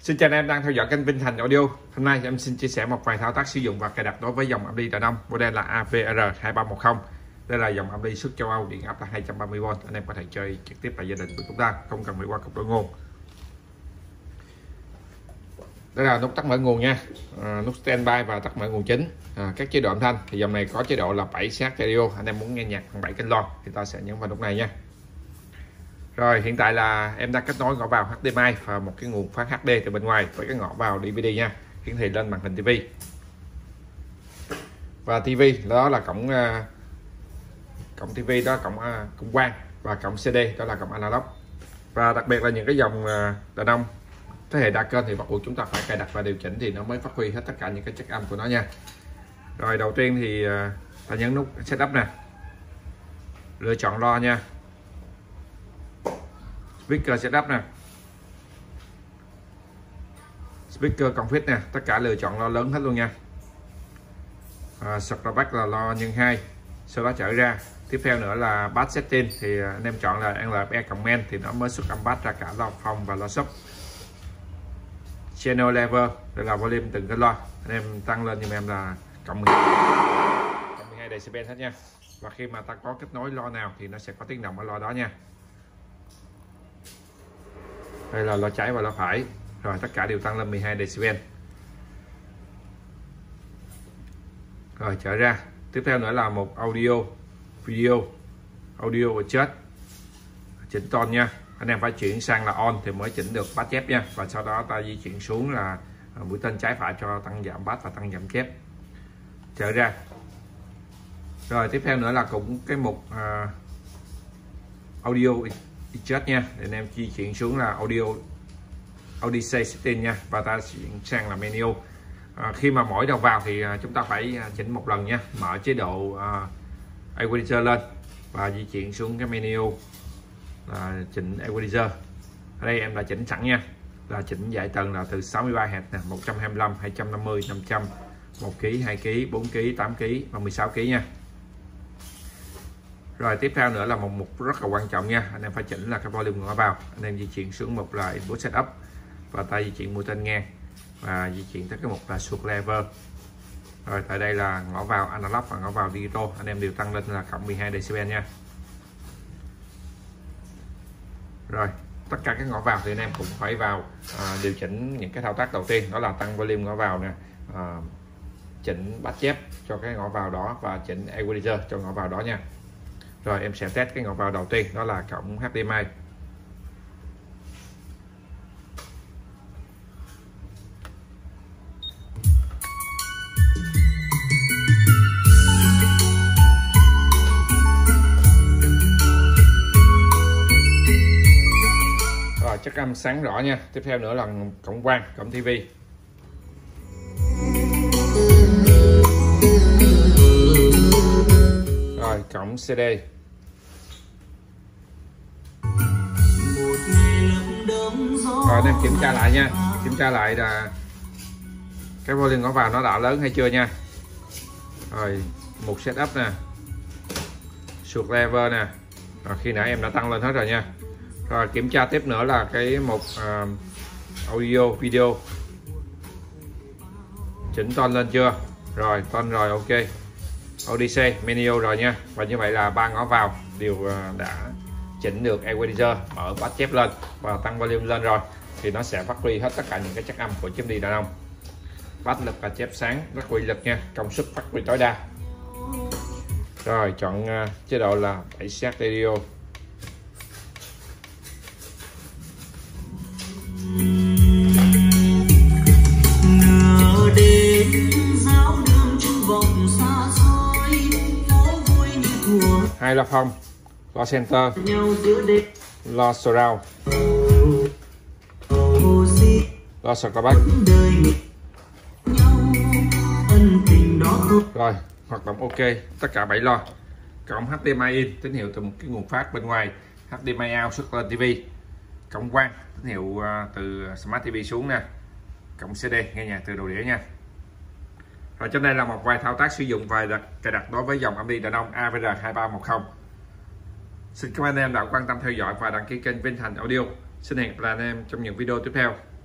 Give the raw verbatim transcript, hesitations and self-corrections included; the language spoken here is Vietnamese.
Xin chào anh em đang theo dõi kênh Vinh Thành Audio. Hôm nay em xin chia sẻ một vài thao tác sử dụng và cài đặt đối với dòng âm ly Đại Đông model là A V R hai ba một không. Đây là dòng âm ly xuất châu Âu, điện áp là hai trăm ba mươi vôn. Anh em có thể chơi trực tiếp tại gia đình của chúng ta, không cần phải qua cục đổi nguồn. Đây là nút tắt mở nguồn nha, à, nút standby và tắt mở nguồn chính. À, các chế độ âm thanh thì dòng này có chế độ là bảy xê hát stereo. Anh em muốn nghe nhạc bằng bảy kênh loa thì ta sẽ nhấn vào nút này nha. Rồi hiện tại là em đang kết nối ngõ vào H D M I và một cái nguồn phát H D từ bên ngoài với cái ngõ vào D V D nha, hiển thị lên màn hình ti vi. Và ti vi đó là cổng uh, cổng ti vi đó là cổng uh, cổng quang, và cổng xê đê đó là cổng analog. Và đặc biệt là những cái dòng uh, Đại Đông thế hệ đa kênh thì bắt buộc chúng ta phải cài đặt và điều chỉnh thì nó mới phát huy hết tất cả những cái chất âm của nó nha. Rồi đầu tiên thì uh, ta nhấn nút setup nè, lựa chọn loa nha, speaker setup nè, speaker config nè, tất cả lựa chọn lo lớn hết luôn nha. À, subtract là lo nhân hai, sau đó trở ra. Tiếp theo nữa là bass setting thì anh em chọn là L F E comment thì nó mới xuất âm bass ra cả loa phong và loa sub. Channel level đây là volume từng cái loa, anh em tăng lên giùm em là cộng mười hai decibel hết nha. Và khi mà ta có kết nối loa nào thì nó sẽ có tiếng động ở loa đó nha. Đây là loa trái và loa phải, rồi tất cả đều tăng lên mười hai decibel. Rồi trở ra. Tiếp theo nữa là một audio video, audio adjust, chỉnh tone nha. Anh em phải chuyển sang là on thì mới chỉnh được bass chép nha, và sau đó ta di chuyển xuống là mũi tên trái phải cho tăng giảm bass và tăng giảm chép. Trở ra. Rồi tiếp theo nữa là cũng cái mục uh, audio adjust nha, để anh em di chuyển xuống là audio audio setting nha, và ta chuyển sang là menu. À, khi mà mỗi đầu vào thì chúng ta phải chỉnh một lần nha, mở chế độ uh, equalizer lên và di chuyển xuống cái menu là chỉnh equalizer. Ở đây em đã chỉnh sẵn nha, là chỉnh dải tần là từ sáu mươi ba héc nè, một trăm hai mươi lăm, hai trăm năm mươi, năm trăm, một ki lô gam, hai ki lô gam, bốn ki lô gam, tám ki lô gam và mười sáu ki lô gam nha. Rồi tiếp theo nữa là một mục rất là quan trọng nha, anh em phải chỉnh là cái volume ngõ vào. Anh em di chuyển xuống mục là input setup và ta di chuyển mũi tên ngang và di chuyển tới cái mục là sort level. Rồi tại đây là ngõ vào analog và ngõ vào digital, anh em đều tăng lên là cộng mười hai decibel nha. Rồi tất cả các ngõ vào thì anh em cũng phải vào à, điều chỉnh những cái thao tác đầu tiên, đó là tăng volume ngõ vào nè, à, chỉnh bass chép cho cái ngõ vào đó và chỉnh equalizer cho ngõ vào đó nha. Rồi em sẽ test cái ngõ vào đầu tiên, đó là cổng H D M I. Rồi chất âm sáng rõ nha. Tiếp theo nữa là cổng quang, cổng ti vi. Rồi cổng xê đê. Rồi em kiểm tra lại nha, kiểm tra lại là cái volume ngõ vào nó đã lớn hay chưa nha. Rồi một setup nè, sort level nè, rồi khi nãy em đã tăng lên hết rồi nha. Rồi kiểm tra tiếp nữa là cái một uh, audio video, chỉnh tone lên chưa, rồi tone rồi, ok, Odyssey menu rồi nha. Và như vậy là ba ngõ vào đều uh, đã chỉnh được equalizer, mở bass chép lên và tăng volume lên rồi thì nó sẽ phát huy hết tất cả những cái chất âm của chiếc đi Đại Đông. Bass lực và chép sáng rất uy lực nha, công suất phát huy tối đa. Rồi chọn uh, chế độ là bảy xê hát stereo. Hai loa phong, loa center, loa surround, loa subtract. Rồi hoạt động ok tất cả bảy loa. Cổng H D M I in tín hiệu từ một cái nguồn phát bên ngoài, H D M I out xuất lên ti vi. Cổng quang tín hiệu từ smart ti vi xuống nè. Cổng xê đê nghe nhạc từ đầu đĩa nha. Rồi trên đây là một vài thao tác sử dụng và cài đặt đối với dòng âm ly Đại Đông A V R hai ba một không. Xin cảm ơn anh em đã quan tâm theo dõi và đăng ký kênh Vinh Thành Audio. Xin hẹn gặp lại anh em trong những video tiếp theo.